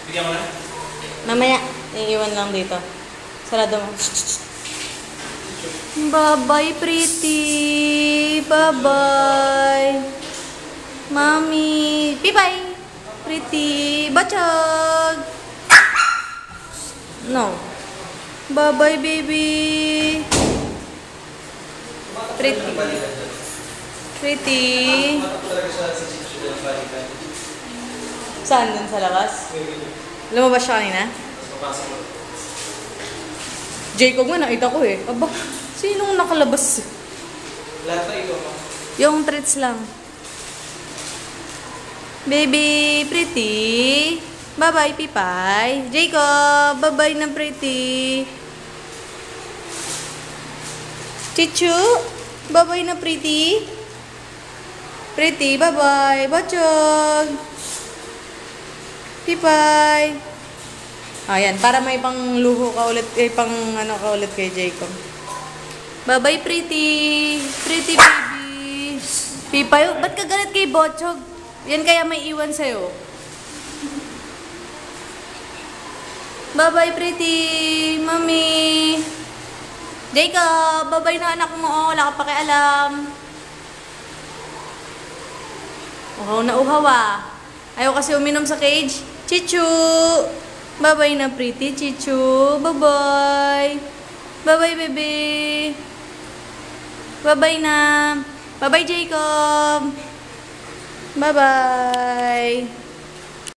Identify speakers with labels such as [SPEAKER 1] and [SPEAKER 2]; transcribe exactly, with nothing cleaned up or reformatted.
[SPEAKER 1] Bigyan mo na?
[SPEAKER 2] Mamaya, iiwan lang dito. Sarado mo. Bye-bye, pretty. Bye-bye. Mami. Bye-bye. Pretty. Bachog. No. Bye-bye, baby. Pretty. Pretty. Saan dun sa labas? Lumabas siya kanina? Jacob nga, nakita ko eh. Aba, sinong nakalabas?
[SPEAKER 1] Lahat na ito.
[SPEAKER 2] Yung treats lang. Baby, pretty. Bye-bye, Pipay. Jacob, bye-bye na pretty. Chichu, bye-bye na pretty. Pretty, bye-bye. Bachog. Pipay. Ayan, para may pang luho ka ulit, eh, pang ano ka ulit kay Jacob. Bye-bye, pretty. Pretty baby. Pipay, ba't ka galit kay Bachog? Yan kaya may iwan sa'yo. Bye-bye, pretty. Mami. Jacob, bye-bye na anak mo. Wala ka pakialam. Uhaw na uhaw ah. Ayaw kasi uminom sa cage. Chichu. Bye-bye na pretty, Chichu. Bye-bye. Bye-bye, baby. Bye-bye na. Bye-bye, Jacob. Bye-bye.